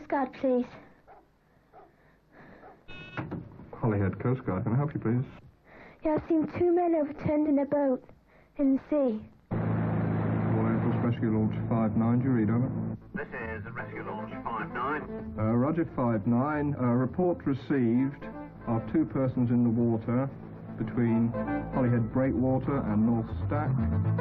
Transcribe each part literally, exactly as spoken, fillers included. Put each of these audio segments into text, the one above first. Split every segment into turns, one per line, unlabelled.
Guard, please.
Holyhead Coast Guard, can I help you, please?
Yeah, I've seen two men overturned in a boat in the sea.
All Air Force Rescue Launch five nine, do you read, over?
This is Rescue Launch five nine.
Uh, Roger five nine, uh, report received of two persons in the water between Holyhead Breakwater and North Stack.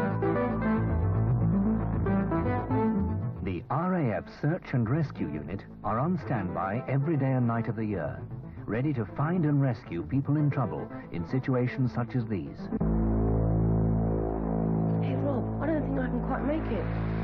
The R A F Search and Rescue Unit are on standby every day and night of the year, ready to find and rescue people in trouble in situations such as these.
Hey, Rob, I don't think I can quite make it.